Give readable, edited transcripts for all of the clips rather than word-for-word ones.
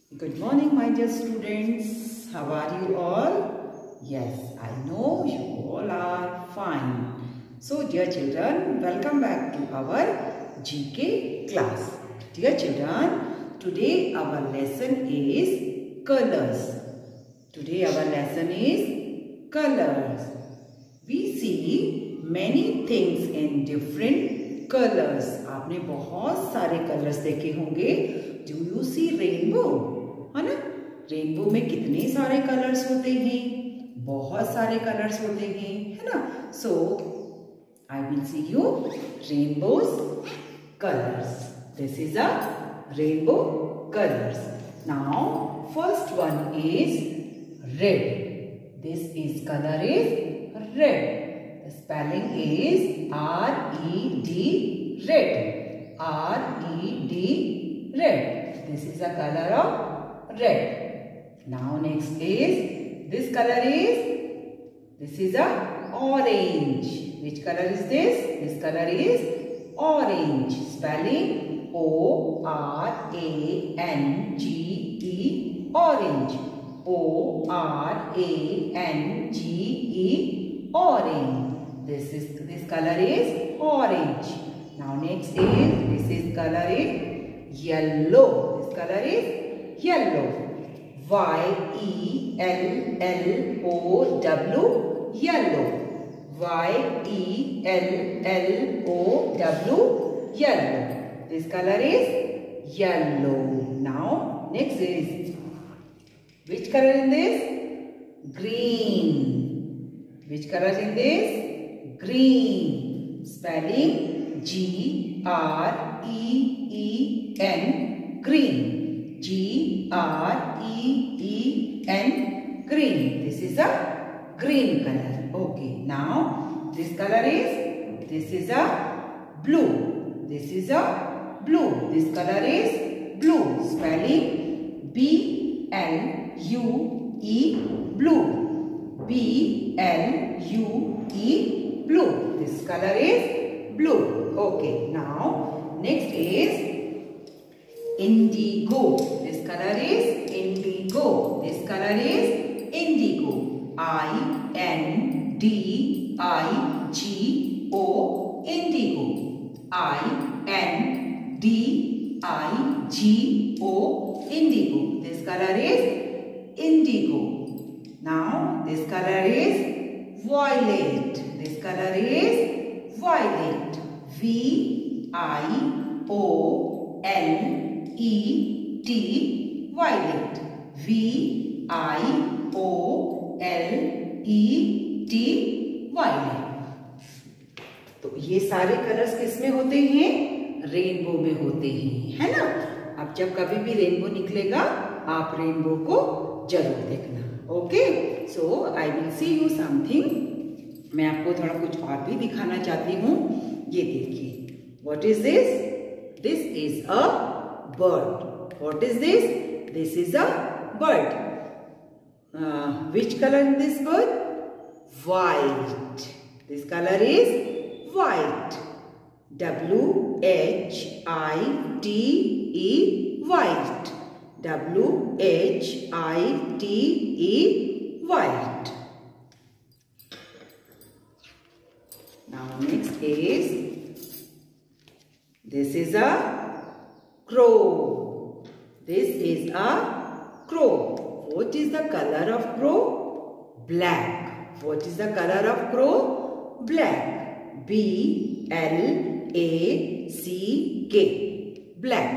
Good morning, my dear students. How are you all? Yes, I know you all are fine. So, dear children, welcome back to our GK class. Dear children, today our lesson is colors. Today our lesson is colors. We see many things in different colors. आपने बहुत सारे colours देखे होंगे. Do you see rainbow? है ना? Rainbow में कितने सारे कलर्स होते हैं? बहुत सारे कलर्स होते हैं, है ना? So I will see you rainbows colours. This is a rainbow colours. Now first one is red. This is colour is red. The spelling is R-E-D, red. R-E-D, red. This is a color of red. Now next is, this color is a orange. Which color is this? This color is orange. Spelling O-R-A-N-G-E, orange. O-R-A-N-G-E, orange. This color is orange. Now next is, this color is yellow. This color is yellow. Y-E-L-L-O-W, yellow. Y-E-L-L-O-W, yellow. This color is yellow. Now next is, which color in this? Green. Which color is in this? Green. Spelling G-R-E-E-N, green. G-R-E-E-N, green. This is a green color. Okay. Now this color is, this is a blue. This is a blue. This color is blue. Spelling B-L-U-E, blue. B-L-U-E, blue. This color is blue. Okay. Now next is indigo. This color is indigo. This color is indigo. I-N-D-I-G-O, indigo. I-N-D-I-G-O, indigo. This color is indigo. Now this color is violet. This color is violet. V-I-O-L-E-T, violet. V-I-O-L-E-T, violet. तो ये सारे colours किसमें होते हैं? Rainbow में होते हैं, है ना? अब जब कभी भी रेनबो निकलेगा, आप रेनबो को जरूर देखना. Okay. So I will see you something. मैं आपको थोड़ा कुछ और भी दिखाना चाहती हूँ. ये देखिए. What is this? This is a bird. What is this? This is a bird. Which colour in this bird? White. This colour is white. W-H-I-T-E, white. W-H-I-T-E, white. Now next is, this is a crow. This is a crow. What is the color of crow? Black. What is the color of crow? Black. B-L-A-C-K, black.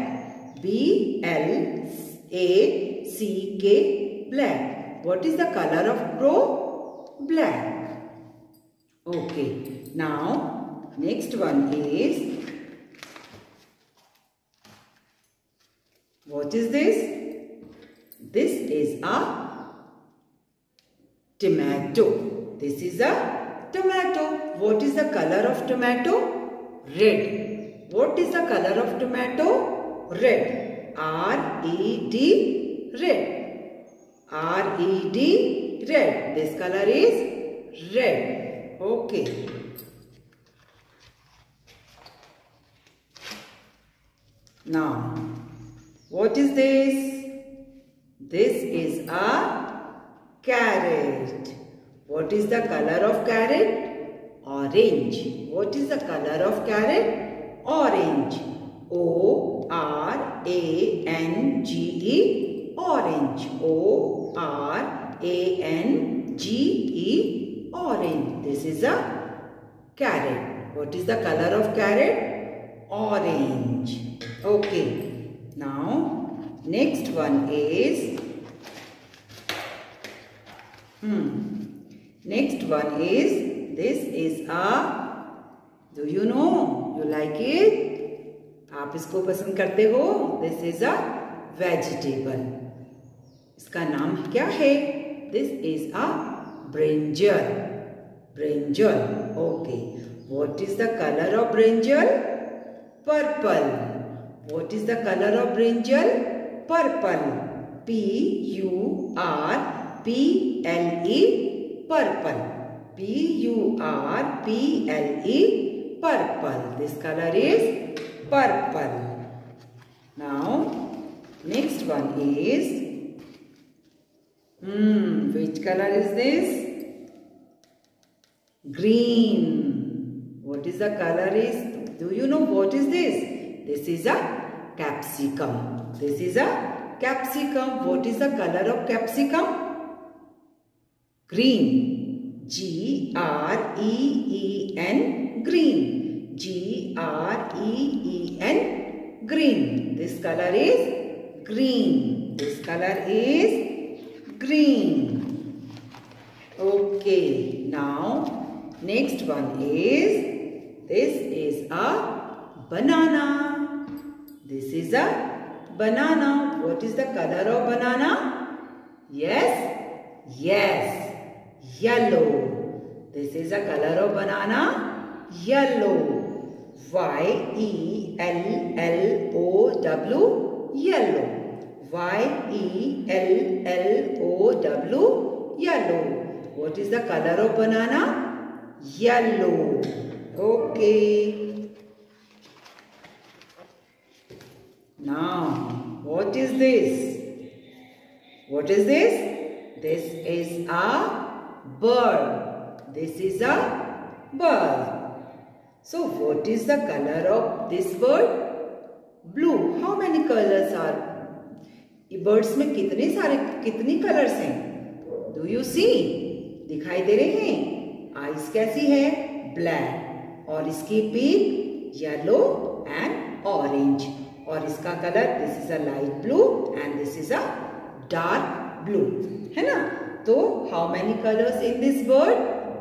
B-L-A-C-K, black. What is the color of crow? Black. Okay. Now next one is, what is this? This is a tomato. This is a tomato. What is the color of tomato? Red. What is the color of tomato? Red. R-E-D, red. R-E-D, red. This color is red. Okay. Now, what is this? This is a carrot. What is the color of carrot? Orange. What is the color of carrot? Orange. O-R-A-N-G-E. Orange. O-R-A-N-G-E. Orange. This is a carrot. What is the color of carrot? Orange. Okay. Now, next one is this is a, do you know? You like it? आप इसको पसंद करते हो? This is a vegetable. इसका नाम क्या है? This is a brinjal. Brinjal. Okay. What is the color of brinjal? Purple. What is the color of brinjal? Purple. P-U-R-P-L-E. Purple. P-U-R-P-L-E. Purple. This color is purple. Now, next one is, which color is this? Green. What is the color is? Do you know what is this? This is a capsicum. This is a capsicum. What is the color of capsicum? Green. G-R-E-E-N. Green. G-R-E-E-N. Green. This color is green. This color is green. Okay. Now, next one is, this is a banana. This is a banana. What is the color of banana? Yes? Yes. Yellow. This is the color of banana. Yellow. Y-E-L-L-O-W. Yellow. Y-E-L-L-O-W. Yellow. What is the color of banana? Yellow. Okay. Now, what is this? What is this? This is a bird. This is a bird. So, what is the color of this bird? Blue. How many colors are? Birds में कितनी colors हैं? Do you see? दिखाई दे रहे हैं? Eyes कैसी है? Black. और इसकी beak yellow and orange. और इसका colour, this is a light blue and this is a dark blue. है ना? तो how many colors in this bird?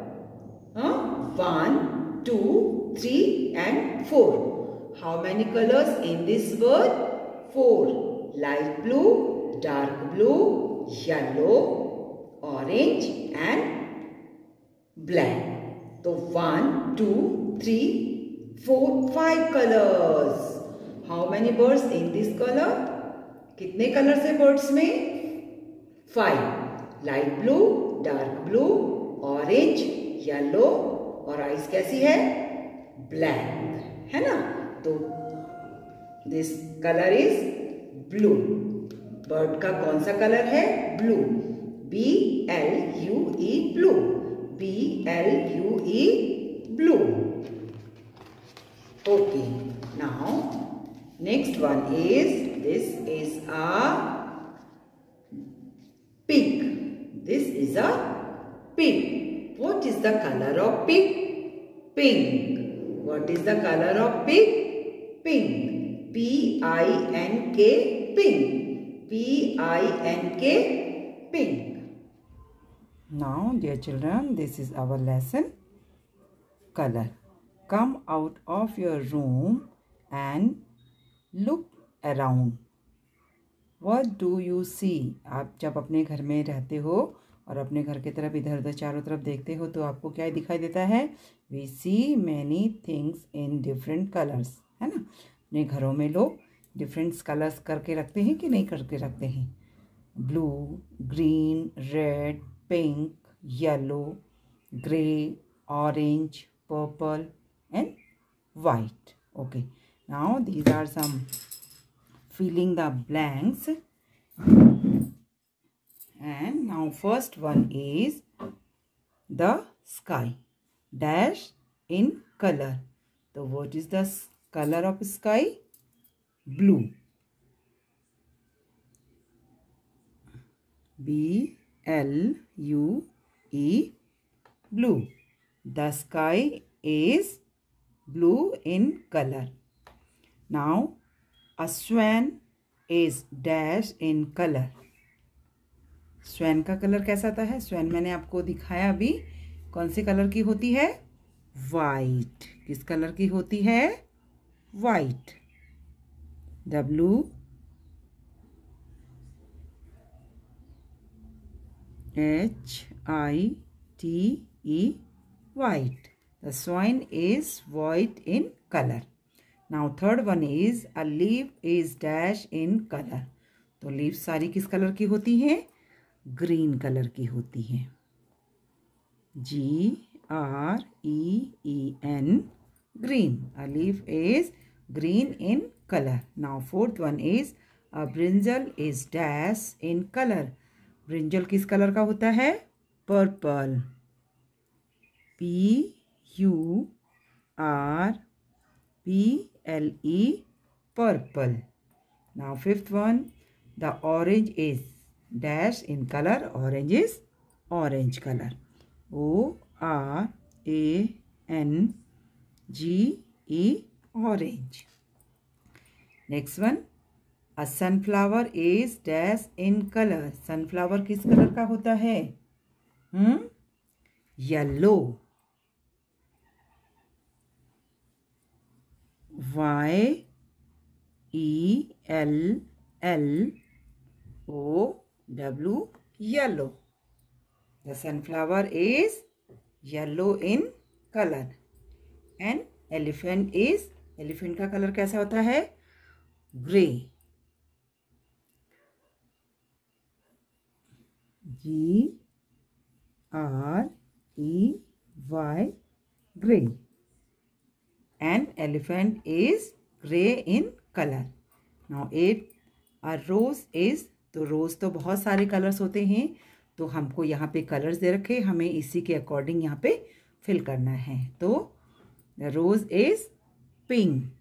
1, 2, 3 and 4. How many colors in this bird? 4. Light blue, dark blue, yellow, orange and black. So 1, 2, 3, 4, 5 colors. How many birds in this color? कितने colors है birds में? 5. Light blue, dark blue, orange, yellow और eyes कैसी है? Black. है ना? तो this color is blue. Bird का कौन सा color है? Blue. B-L-U-E blue. B-L-U-E blue. Okay. Now, next one is, this is a pig. This is a pig. What is the color of pig? Pink. What is the color of pig? Pink. P-I-N-K, pink. P-I-N-K, pink. Now, dear children, this is our lesson, color. Come out of your room and look around. What do you see? आप जब अपने घर में रहते हो और अपने घर की तरफ इधर उधर चारों तरफ देखते हो तो आपको क्या दिखाई देता है? We see many things in different colors. है ना? अपने घरों में लोग डिफरेंट कलर्स करके रखते हैं कि नहीं करके रखते हैं? Blue, green, red, pink, yellow, grey, orange, purple and white. Okay. Now these are some filling the blanks. And now first one is the sky dash in color. So what is the color of sky? Blue. B-L-U-E, blue. The sky is blue in color. Now a swan is dash in color. Swan का colour कैसा आता है? Swan मैंने आपको दिखाया अभी, कौन से कलर की होती है? वाइट. किस कलर की होती है? White. W-H-I-T-E, white. The swan is white in color. Now third one is a leaf is dash in color. तो लीफ सारी किस कलर की होती हैं? ग्रीन कलर की होती हैं. G-R-E-E-N, green. A leaf is green in color. Now fourth one is a brinjal is dash in color. Brinjal किस कलर का होता है? Purple. P-U-R-P-L-E, purple. Now fifth one, the orange is dash in color. Orange is orange color. O-R-A-N-G-E, orange. Next one, a sunflower is dash in color. Sunflower किस colour का होता है? Yellow. Y-E-L-L-O-W, yellow. The sunflower is yellow in color. And elephant का colour कैसा होता है? Gray. G-R-E-Y, gray. And elephant is gray in color. Now 8, a rose is, तो रोज तो बहुत सारे कलर्स होते हैं, तो हमको यहाँ पे कलर्स दे रखे, हमें इसी के अकॉर्डिंग यहाँ पे फिल करना है. तो the rose is pink.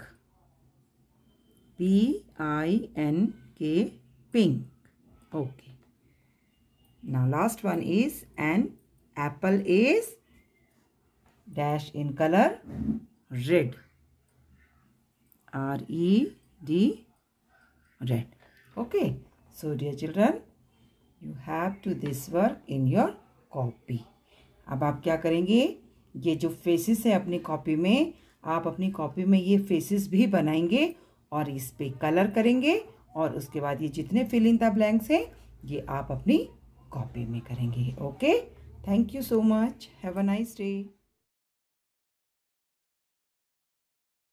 P-I-N-K, pink. Okay. Now last one is an apple is dash in color. Red. R-E-D, red. Okay. So dear children, you have to this work in your copy. अब आप क्या करेंगे? ये जो faces है अपनी copy में, आप अपनी कॉपी में ये फेसेस भी बनाएंगे और इस पे कलर करेंगे, और उसके बाद ये जितने फिल इन द ब्लैंक्स हैं ये आप अपनी कॉपी में करेंगे. Okay, thank you so much. Have a nice day.